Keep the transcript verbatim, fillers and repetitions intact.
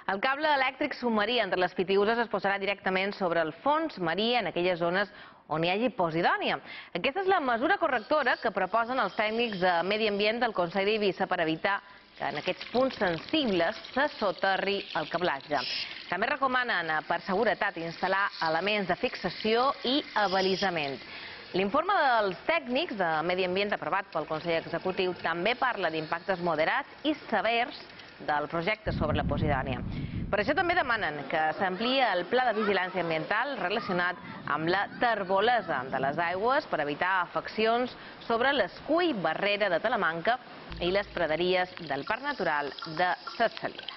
El cable elèctric submarí entre les Pitiüses es posarà directament sobre el fons marí en aquelles zones on hi hagi posidònia. Aquesta és la mesura correctora que proposen els tècnics de Medi Ambient del Consell d'Eivissa per evitar que en aquests punts sensibles se soterri el cablatge. També recomanen, per seguretat, instal·lar elements de fixació i abalisament. L'informe dels tècnics de Medi Ambient aprovat pel Consell Executiu també parla d'impactes moderats i severs del projecte sobre la posidònia. Per això també demanen que s'ampliï el pla de vigilància ambiental relacionat amb la terbolesa de les aigües per evitar afeccions sobre l'escull barrera de Talamanca i les praderies del Parc Natural de Ses Salines.